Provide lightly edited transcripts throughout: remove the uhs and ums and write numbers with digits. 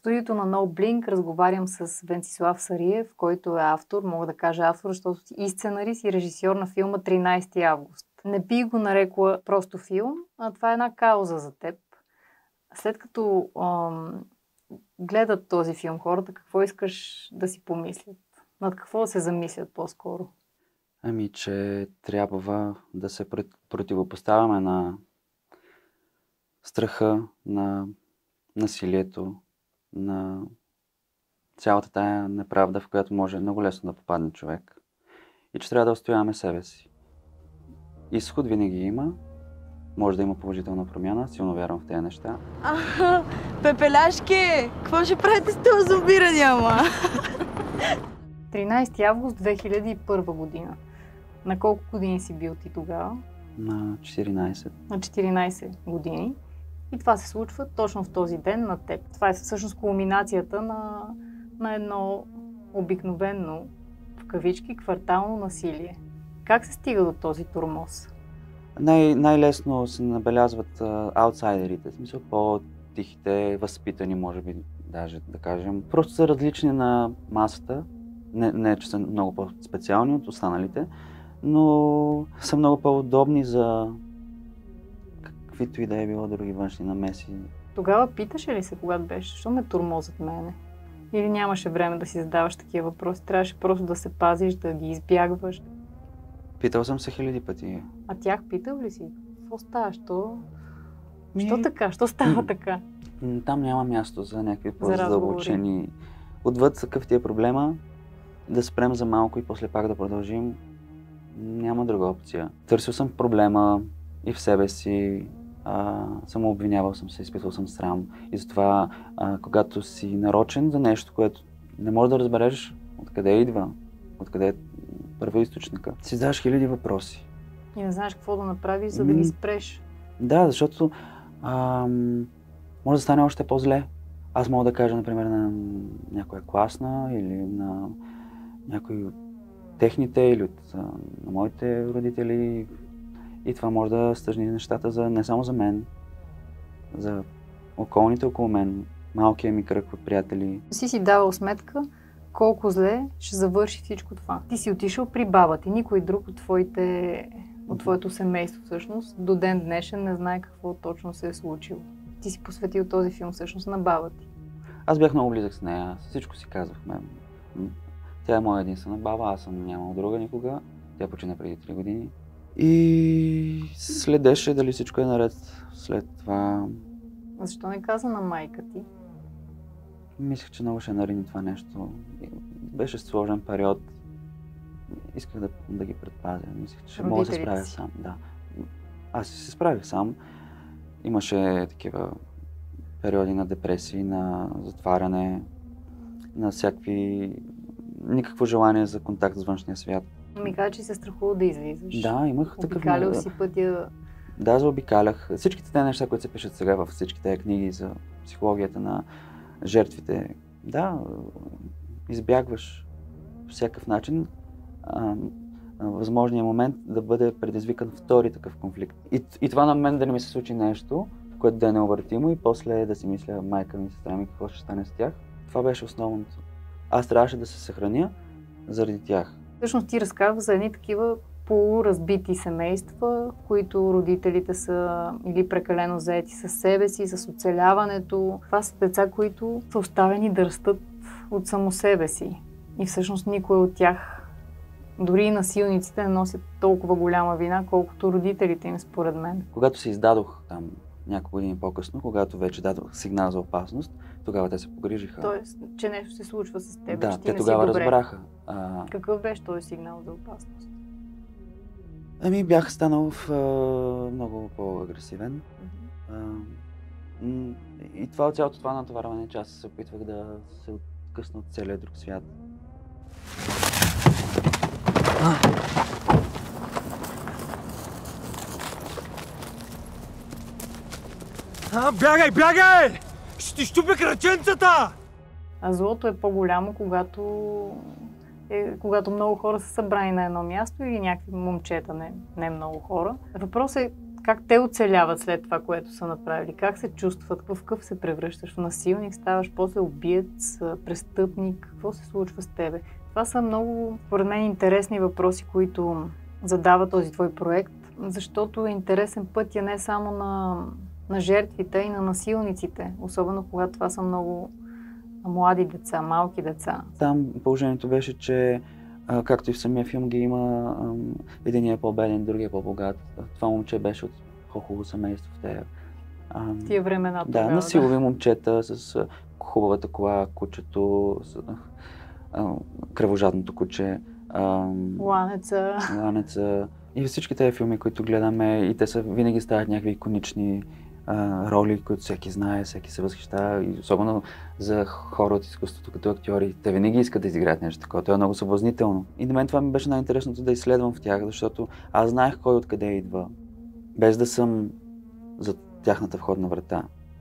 студиото на NoBlink разговарям с Венцислав Сариев, който е автор, мога да кажа автор, защото и сценарист и режисьор на филма 13 август. Не би го нарекла просто филм, а това е една кауза за теб. След като гледат този филм хората, какво искаш да си помислят? Над какво да се замислят по-скоро? Ами, че трябва да се противопоставяме на страха, на насилието, на цялата тая неправда, в която може много лесно да попадне човек. И че трябва да устояваме себе си. Изход винаги има. Може да има положителна промяна. Силно вярвам в тези неща. Пепеляшки! Какво ще правите с това зомбиране, ама? 13 август 2001 година. На колко години си бил ти тогава? На 14. На 14 години. И това се случва точно в този ден на теб. Това е всъщност кулминацията на едно обикновено, в кавички, квартално насилие. Как се стига до този тормоз? Най-лесно се набелязват аутсайдерите, в смисъл по-тихите, възпитани, може би, даже да кажем. Просто са различни на масата, не че са много по-специални от останалите, но са много по-удобни за каквито и да е било други външни намеси. Тогава питаше ли се, когато беше, защо ме тормозят мене? Или нямаше време да си задаваш такива въпроси? Трябваше просто да се пазиш, да ги избягваш? Питал съм се хиляди пъти. А тях питал ли си? Какво става? Що така? Що става така? Там няма място за някакви по-задълбочени. Отвъд какъв ти е проблема, да спрем за малко и после пак да продължим. Няма друга опция. Търсил съм проблема и в себе си, самообвинявал съм се, изпитвал съм срам. И затова, когато си нарочен за нещо, което не можеш да разбереш откъде идва, откъде е първоизточника, си задаваш хиляди въпроси. И не знаеш какво да направиш, за да ги спреш. Да, защото може да стане още по-зле. Аз мога да кажа, например, на някоя класна или на някой от техните или от на моите родители. И това може да стъжни нещата не само за мен, за околните около мен, малкия ми кръг от приятели. Си давал сметка колко зле ще завърши всичко това. Ти си отишъл при баба ти, никой друг от твоето семейство всъщност до ден днешен не знае какво точно се е случило. Ти си посветил този филм всъщност на баба ти. Аз бях много близък с нея, всичко си казахме. Тя е моя единствена баба, аз съм нямал друга никога. Тя почина преди 3 години. И следеше дали всичко е наред след това. А защо не каза на майка ти? Мислех, че много ще нарини това нещо. Беше сложен период. Исках да ги предпазя. Мислех, че мога да се справя сам. Да. Аз се справих сам. Имаше такива периоди на депресии, на затваряне, на никакво желание за контакт с външния свят. Ми каза, че се страхува да излизаш. Да, имах такъв... Обикалял си пътя... Да, заобикалях. Всичките тези неща, които се пишат сега във всички тези книги за психологията на жертвите. Да, избягваш по всякакъв начин възможният момент да бъде предизвикан втори такъв конфликт. И това на мен да не ми се случи нещо, което да е необратимо и после да си мисля майка ми, сестра ми, какво ще стане с тях. Това беше основното. Аз трябваше да се съхраня заради тях. Всъщност ти разказва за едни такива полуразбити семейства, в които родителите са или прекалено заети със себе си, с оцеляването. Това са деца, които са оставени да растат от само себе си. И всъщност никой от тях, дори и насилниците, не носят толкова голяма вина, колкото родителите им, според мен. Когато се издадох там няколко години по-късно, когато вече дадох сигнал за опасност, тогава те се погрижиха. Тоест, че нещо се случва с теб, да, че ти те не тогава си добре. Разбраха. Какъв беше този сигнал за опасност? Ами бях станал много по-агресивен. И това от цялото това натоварване, че аз се опитвах да се откъсна от целия друг свят. Бягай, бягай! Ще ти щупя краченцата! А злото е по-голямо, когато много хора са събрани на едно място или някакви момчета, не много хора. Въпросът е как те оцеляват след това, което са направили? Как се чувстват? В какъв се превръщаш? В насилник ставаш, после убиец, престъпник? Какво се случва с тебе? Това са много, според мен, интересни въпроси, които задава този твой проект, защото е интересен пътя не само на жертвите и на насилниците, особено когато това са много млади деца, малки деца. Там положението беше, че както и в самия филм ги има, единият е по-беден, другия е по-богат. Това момче беше от хубаво семейство в тия времена. Да, на силови момчета с хубавата кола, кучето, с кръвожадното куче. Ланеца. И всички тези филми, които гледаме, и те са винаги стават някакви иконични роли, които всеки знае, всеки се възхищава, и особено за хора от изкуството като актьори. Те винаги искат да изиграят нещо такова. Това е много съблазнително. И на мен това ми беше най-интересното да изследвам в тях, защото аз знаех кой откъде идва, без да съм за тяхната входна врата.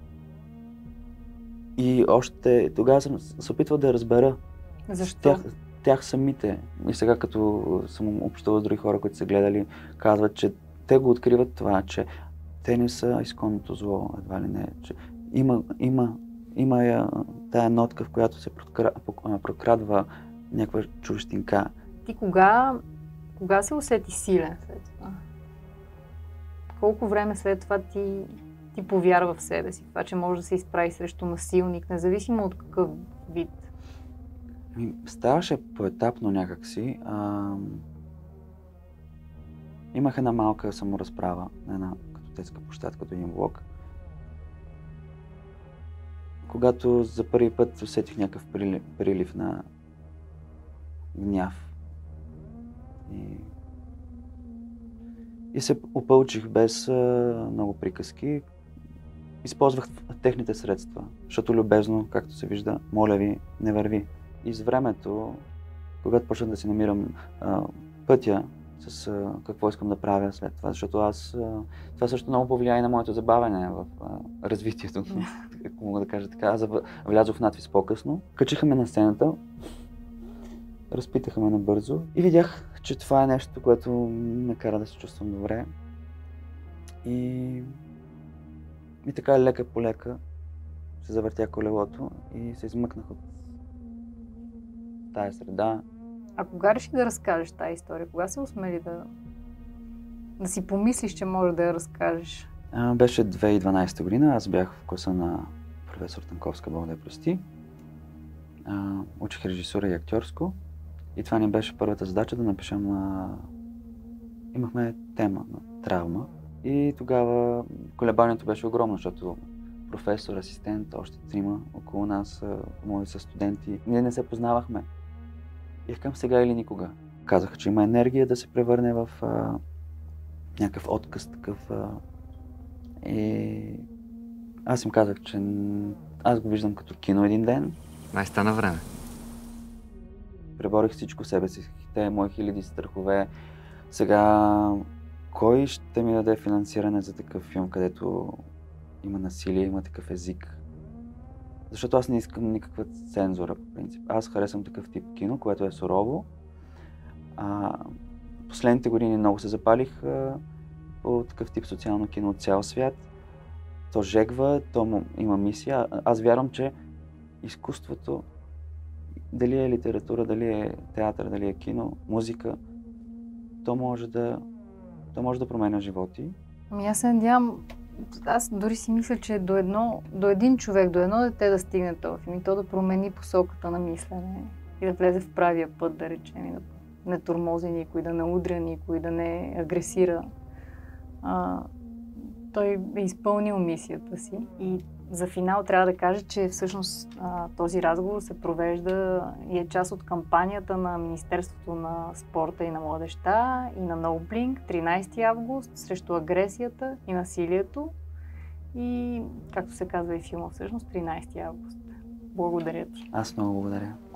И още тогава съм се опитвал да разбера. Защо? Тях самите. И сега, като съм общувал с други хора, които са гледали, казват, че те го откриват това, че те не са изконното зло, едва ли не. Че има тая нотка, в която се прокрадва някаква чуждинка. Ти кога се усети силен след това? Колко време след това ти повярва в себе си? Това, че може да се изправи срещу насилник, независимо от какъв вид? Ставаше поетапно някакси. Имах една малка саморазправа на една детска площадка до един влог. Когато за първи път усетих някакъв прилив на гняв. И се опълчих без много приказки. Използвах техните средства, защото любезно, както се вижда, моля ви, не върви. И с времето, когато почнах да си намирам пътя с какво искам да правя след това, защото това също много повлияе на моето забавяне в развитието, ако мога да кажа така. Аз влязох в надвис по-късно, качиха ме на сцената, разпитаха ме набързо и видях, че това е нещо, което ме кара да се чувствам добре. И така лека по лека се завъртя колелото и се измъкнах от тая среда. А кога реши да разкажеш тази история? Кога се осмели да си помислиш, че можеш да я разкажеш? Беше 2012 година. Аз бях в класа на професор Танковска, Бог да я прости. Учих режисура и актьорско. И това ни беше първата задача да напишем имахме тема на травма. И тогава колебанието беше огромно, защото професор, асистент, още трима около нас, мои са студенти. Ние не се познавахме. И към сега или никога. Казаха, че има енергия да се превърне в някакъв отказ такъв. И аз им казах, че аз го виждам като кино един ден. Май стана време. Преборих всичко в себе си. Те мои хиляди страхове. Сега кой ще ми даде финансиране за такъв филм, където има насилие, има такъв език? Защото аз не искам никаква цензура, по принцип. Аз харесвам такъв тип кино, което е сурово. Последните години много се запалих по такъв тип социално кино от цял свят. То жегва, то има мисия. Аз вярвам, че изкуството, дали е литература, дали е театър, дали е кино, музика, то може да променя животи. Аз се надявам, аз дори си мисля, че до един човек, до едно дете да стигне това филм и то да промени посоката на мислене и да влезе в правия път, да речем, и да не тормози никой, да не удря никой, да не агресира. Той е изпълнил мисията си. И за финал трябва да кажа, че всъщност този разговор се провежда и е част от кампанията на Министерството на спорта и на младежта и на NoBlink 13 август срещу агресията и насилието. И, както се казва и филма всъщност, 13 август. Благодаря ти. Аз много благодаря.